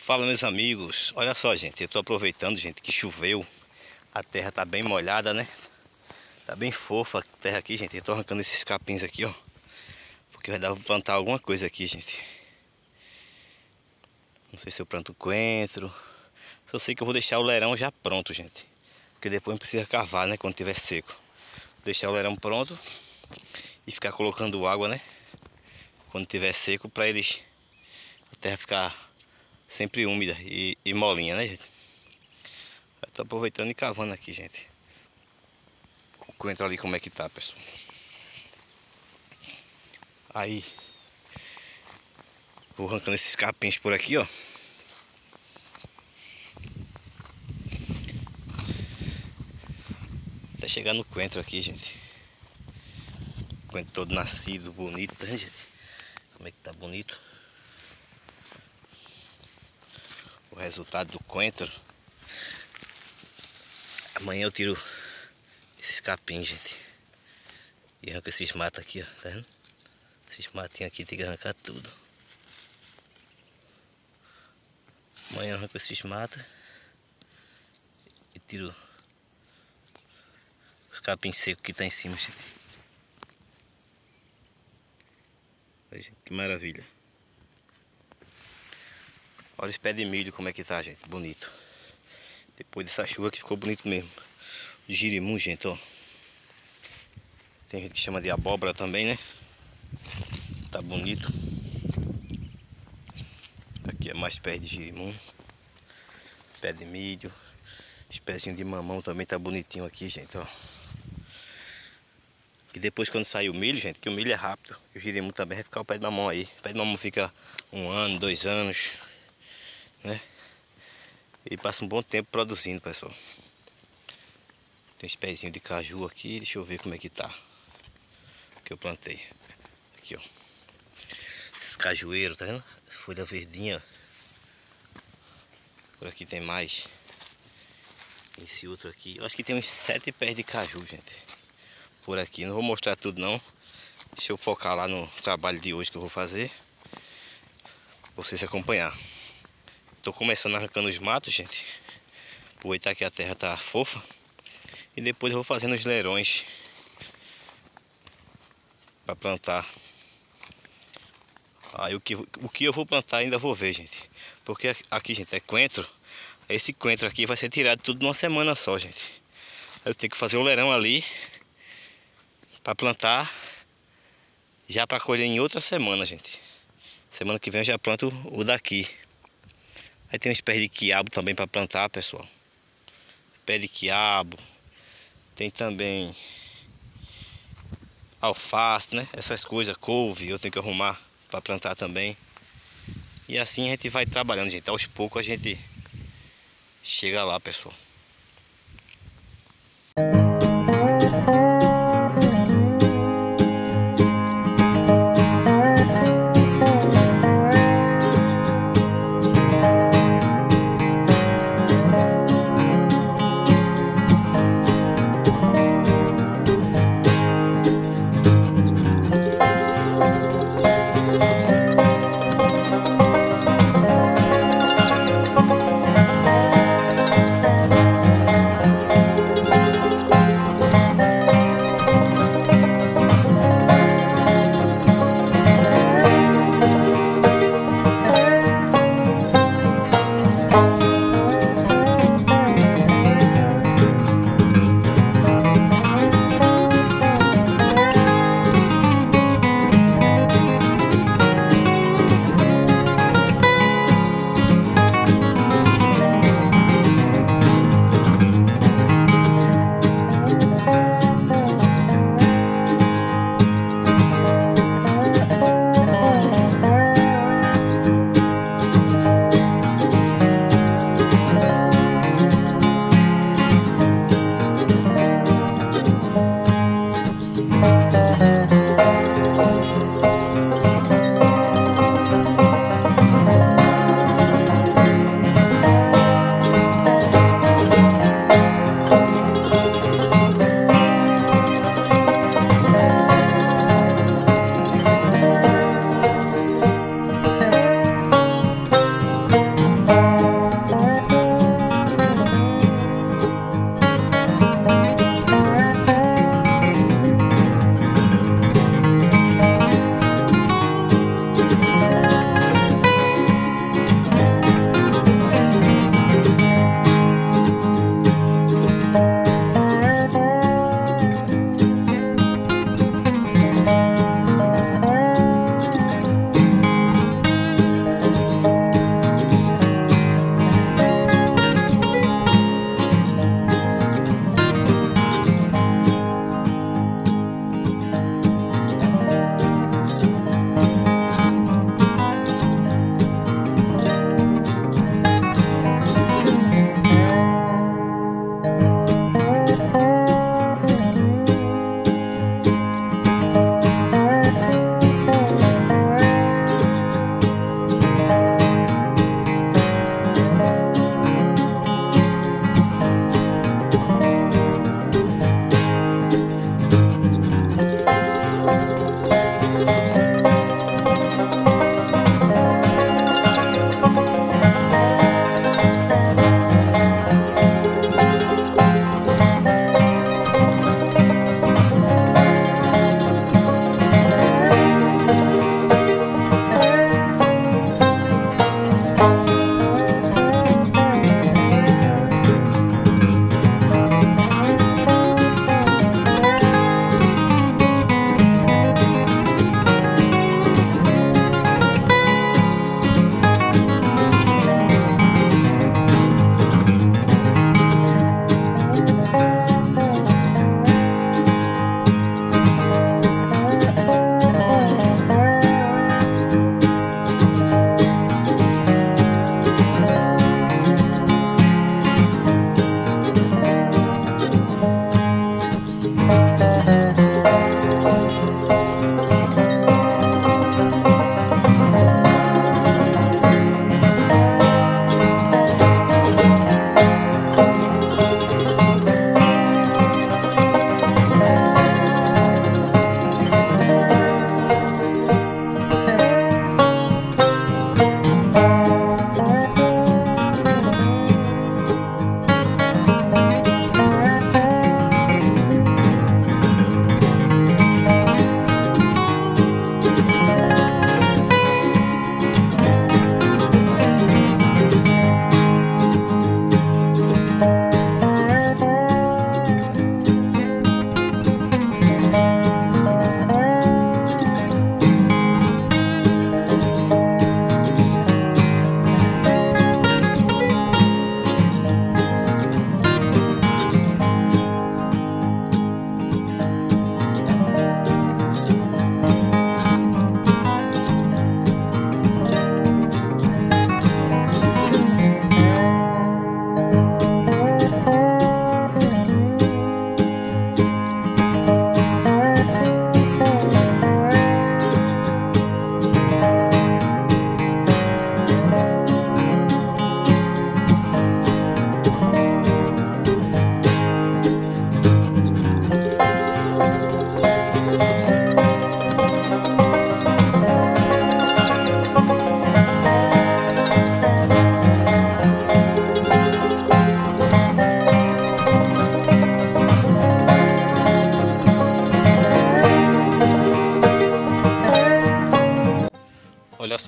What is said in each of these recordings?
Fala, meus amigos, olha só, gente, eu tô aproveitando, gente, que choveu. A terra tá bem molhada, né? Tá bem fofa a terra aqui, gente. Eu tô arrancando esses capins aqui, ó, porque vai dar pra plantar alguma coisa aqui, gente. Não sei se eu planto coentro. Só sei que eu vou deixar o leirão já pronto, gente, porque depois não precisa cavar, né, quando tiver seco. Vou deixar o leirão pronto e ficar colocando água, né, quando tiver seco, pra eles, a terra ficar sempre úmida e molinha, né, gente? Eu tô aproveitando e cavando aqui, gente. O coentro ali como é que tá, pessoal. Aí vou arrancando esses capins por aqui, ó. Até chegar no coentro aqui, gente. O coentro todo nascido, bonito, né, gente? Como é que tá bonito o resultado do coentro. Amanhã eu tiro esses capins, gente, e arranco esses matos aqui, ó, tá vendo? Esses matinhos aqui tem que arrancar tudo. Amanhã eu arranco esses matos e tiro os capins secos que tá em cima, gente. Olha, gente, que maravilha. Olha os pés de milho como é que tá, gente, bonito. Depois dessa chuva que ficou bonito mesmo. O girimum, gente, ó. Tem gente que chama de abóbora também, né? Tá bonito. Aqui é mais pés de girimum. Pé de milho. Os pezinhos de mamão também tá bonitinho aqui, gente, ó. E depois quando sair o milho, gente, que o milho é rápido, o girimum também vai ficar o pé de mamão aí. O pé de mamão fica 1 ano, 2 anos, né? E passa um bom tempo produzindo, pessoal. Tem uns pezinhos de caju aqui, deixa eu ver como é que tá. Que eu plantei. Aqui, ó. Esses cajueiros, tá vendo? Folha verdinha. Por aqui tem mais. Esse outro aqui, eu acho que tem uns 7 pés de caju, gente. Por aqui, não vou mostrar tudo não. Deixa eu focar lá no trabalho de hoje que eu vou fazer, pra vocês acompanhar. Tô começando arrancando os matos, gente. Aproveitar que a terra tá fofa. E depois eu vou fazendo os leirões para plantar. Aí o que eu vou plantar ainda vou ver, gente. Porque aqui, gente, é coentro. Esse coentro aqui vai ser tirado tudo numa semana só, gente. Eu tenho que fazer o leirão ali para plantar, já para colher em outra semana, gente. Semana que vem eu já planto o daqui. Aí tem uns pés de quiabo também para plantar, pessoal. Pé de quiabo. Tem também alface, né? Essas coisas, couve, eu tenho que arrumar para plantar também. E assim a gente vai trabalhando, gente. Aos poucos a gente chega lá, pessoal.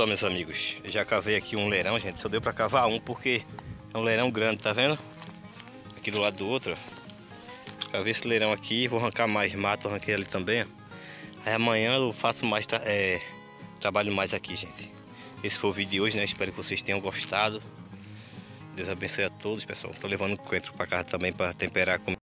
Pronto, ó, meus amigos. Eu já cavei aqui um leirão, gente. Só deu pra cavar um porque é um leirão grande, tá vendo? Aqui do lado do outro, ó. Cavei esse leirão aqui, vou arrancar mais mato, arranquei ali também, ó. Aí amanhã eu faço mais, trabalho mais aqui, gente. Esse foi o vídeo de hoje, né? Espero que vocês tenham gostado. Deus abençoe a todos, pessoal. Tô levando coentro pra casa também pra temperar com